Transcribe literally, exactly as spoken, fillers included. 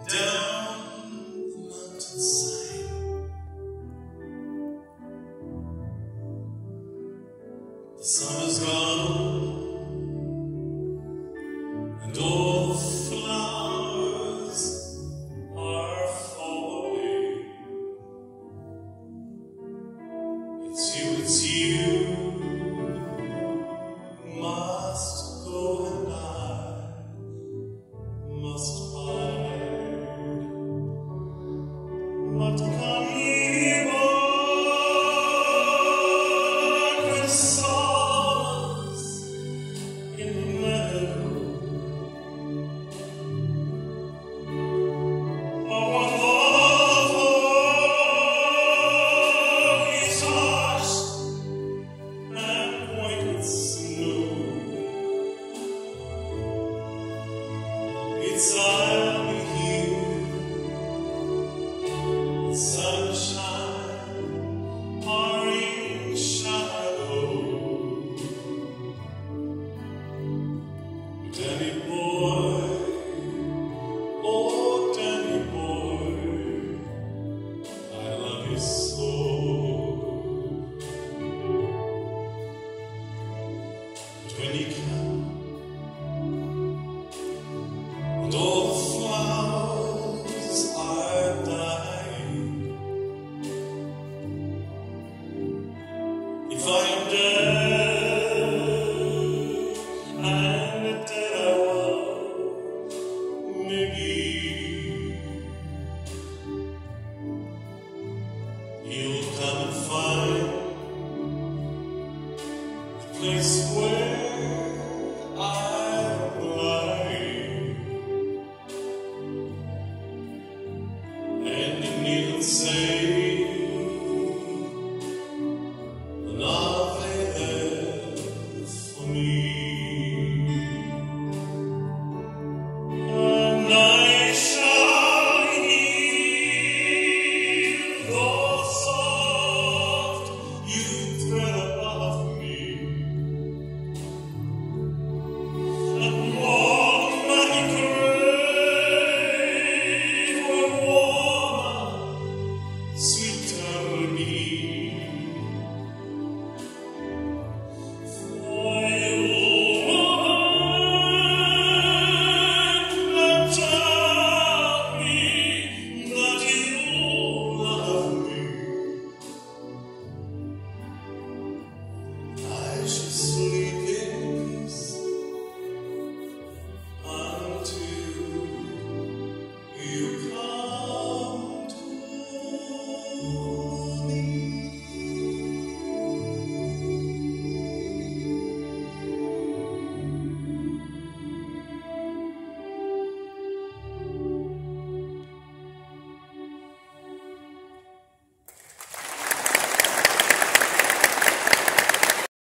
down the mountainside. The summer's gone, and all the flowers are falling. It's you, it's you, must go and I must hide. But come ye back with solace in the meadow. Oh, what love is hushed and white with snow. It's I'll be here, the sunshine or in shadow. Danny boy, oh Danny boy, I love you so. But when you come and all the flowers are dying, if I am dead and dead I was, maybe